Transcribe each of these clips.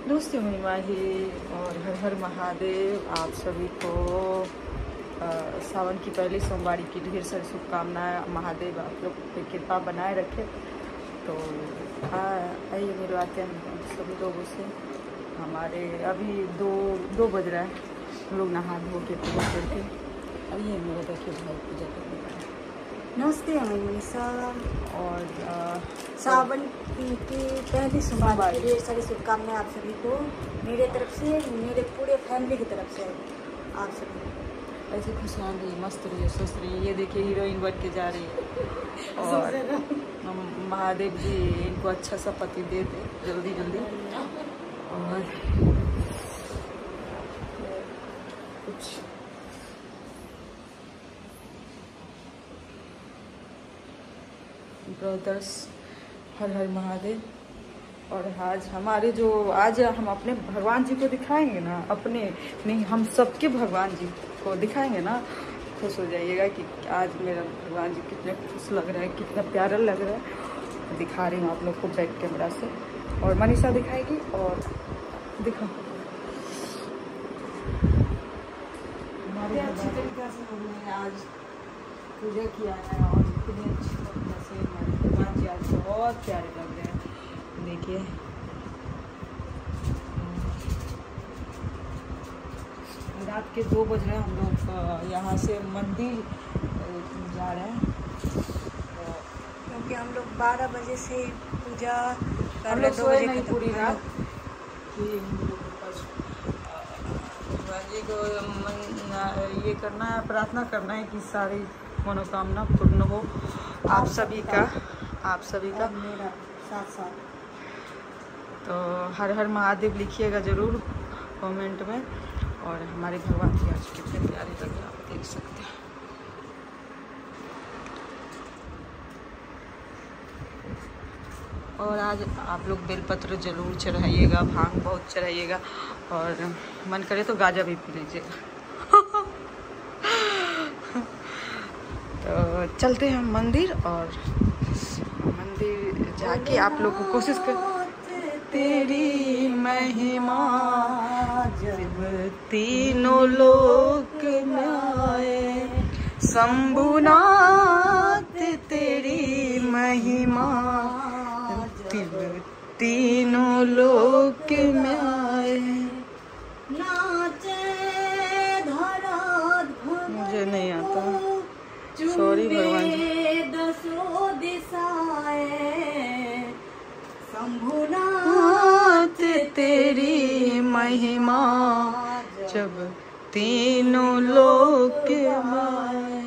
दोस्तों मैं माही और हर हर महादेव। आप सभी को सावन की पहली सोमवारी की ढेर सारी शुभकामनाएं। महादेव आप लोग पे कृपा बनाए रखे। तो आइए मिलवाते हैं सभी लोगों से। हमारे अभी दो बज रहा है, हम लोग नहा धो के पूजा करके आइए मेरे देखिए भाई पूजा करने का। नमस्ते, मैं मनीषा और सावन की पहली सोमवारी की ढेर सारी शुभकामनाएं आप सभी को मेरे तरफ से, मेरे पूरे फैमिली की तरफ से आप सभी को। ऐसे खुशहाल रहिए, मस्त रहिए, स्वस्थ रहिए। ये देखिए हीरोइन बन के जा रही है और महादेव जी इनको अच्छा सा पति दे दे जल्दी जल्दी। और कुछ ब्रदर्स हर हर महादेव। और आज हमारे आज हम अपने भगवान जी को दिखाएंगे ना, अपने नहीं हम सबके भगवान जी को दिखाएंगे ना, खुश हो जाइएगा कि आज मेरा भगवान जी कितने खुश लग रहा है, कितना प्यारा लग रहा है। दिखा रही हूँ आप लोग को बैक कैमरा से, और मनीषा दिखाएगी। और दिखा हमारे अच्छी तरीके से हमने आज पूजा किया है और इतने अच्छी तरीके से हमारे भगवान जी आज बहुत प्यारे लग रहे हैं। देखिए रात के 2 बज रहे हैं, हम लोग यहाँ से मंदिर जा रहे हैं क्योंकि हम लोग 12 बजे से पूजा हम लोग सोए नहीं पूरी रात कि हम लोग भगवान जी को ये करना है, प्रार्थना करना है कि सारी मनोकामना पूर्ण हो आप सभी का मेरा साथ। तो हर हर महादेव लिखिएगा ज़रूर कमेंट में। और हमारे भगवान जी आज कितने प्यारे लग रहे हैं, आप देख सकते हैं। और आज आप लोग बेलपत्र जरूर चढ़ाइएगा, भांग बहुत चढ़ाइएगा, और मन करे तो गाजा भी पी लीजिएगा। तो चलते हैं मंदिर, और मंदिर जाके आप लोग को कोशिश कर। तेरी महिमा जब तीनों लोक में आए, शंभुनाथ तेरी महिमा जब तीनों लोक में आए। नाचे मुझे नहीं आता, सॉरी भगवान जी। दसो दिशाए शंभुनाथ तेरी महिमा जब तीनों लोक आए,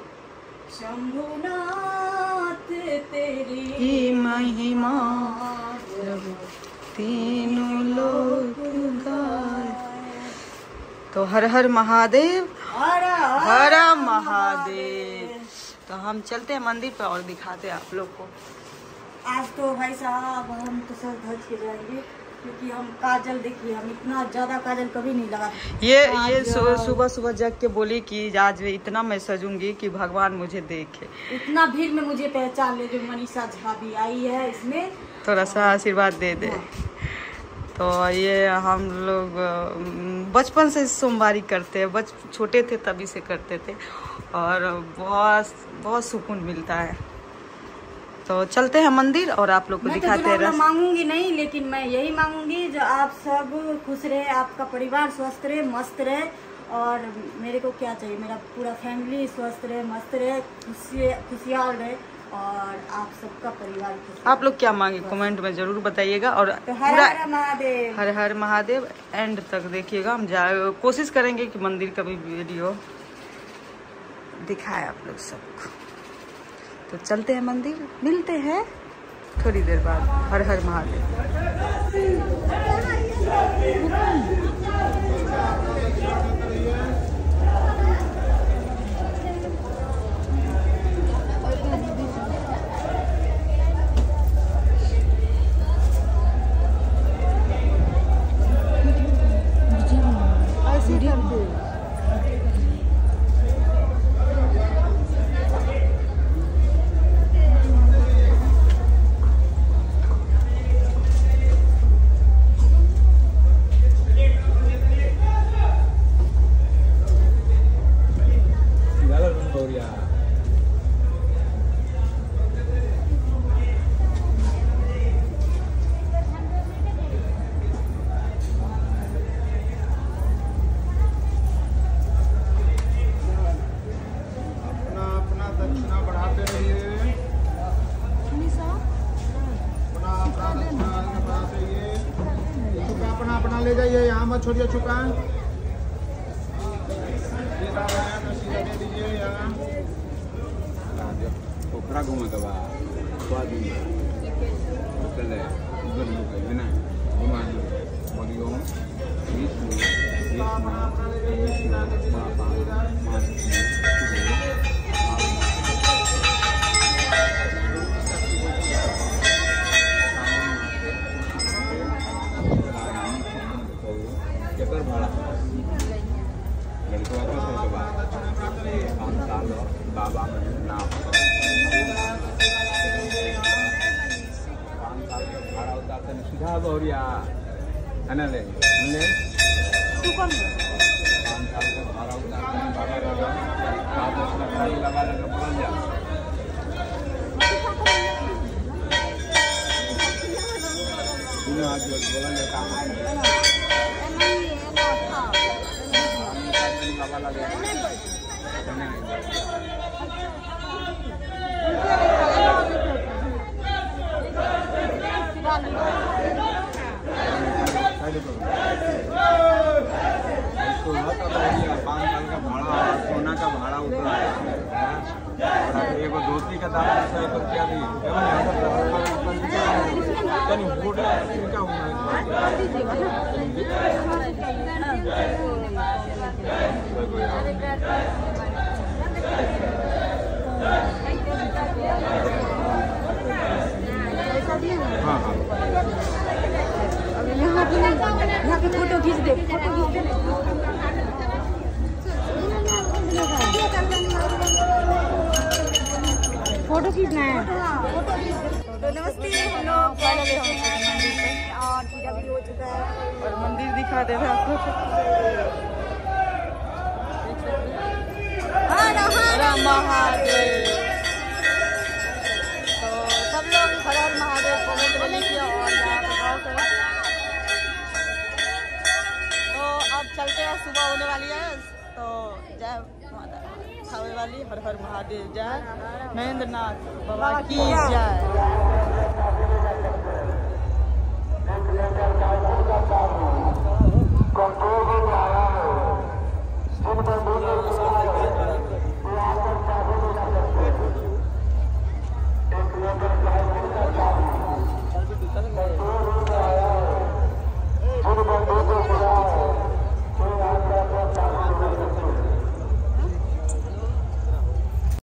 शंभुनाथ तेरी महिमा जब तीनों लोक गाए। तो हर हर महादेव, हर महादेव। तो हम चलते हैं मंदिर पर और दिखाते हैं आप लोग को। आज तो भाई साहब हम तो सर धज के जाएंगे, क्योंकि हम काजल देखिए, हम इतना ज्यादा काजल कभी नहीं लगा। ये सुबह सुबह जग के बोली कि आज इतना मैं सजूंगी कि भगवान मुझे देखे। इतना भीड़ में मुझे पहचान ले, जो मनीषा झा भी आई है इसमें, थोड़ा सा आशीर्वाद दे दे। तो ये हम लोग बचपन से सोमवारी करते हैं, छोटे थे तभी से करते थे, और बहुत सुकून मिलता है। तो चलते हैं मंदिर और आप लोग को दिखाते हैं। मैं मांगूंगी नहीं, लेकिन मैं यही मांगूंगी जो आप सब खुश रहे, आपका परिवार स्वस्थ रहे, मस्त रहे। और मेरे को क्या चाहिए, मेरा पूरा फैमिली स्वस्थ रहे, मस्त रहे, खुशहाल रहे, और आप सबका परिवार। आप लोग क्या मांगे कमेंट में जरूर बताइएगा। और तो हर हर महादेव, हर हर महादेव एंड तक देखिएगा। हम कोशिश करेंगे कि मंदिर का भी वीडियो दिखाए आप लोग सबको। तो चलते हैं मंदिर, मिलते हैं थोड़ी देर बाद। हर हर महादेव। ले जाइए, यहाँ मत छोड़िए चुका। पोखरा घूमे के बाद भाड़ा लड़कों को बाबा नाम 5 साल का भाड़ा होता है सीधा बहुरिया है ना ले 5 साल का भाड़ा होता है बाबा लगा बोल जा आज बोलन काम बाबा लगे सोना का भाड़ा उतरा है और एगो धोती का दाम 100 रुपया दी हाँ हाँ यहाँ पे फोटो खींच दे फोटो खींचना है। तो नमस्ते, हम लोग फाइनली और पूजा भी हो चुका है और मंदिर दिखा दे रहा आपको। हर महादेव। तो सब लोग हर हर महादेव कमेंट में लिखिए और यहाँ पे गाँव से। तो अब चलते हैं, सुबह होने वाली है तो जय माता खावे वाली हर हर महादेव जय। महेंद्र नाथ बाबा की जय।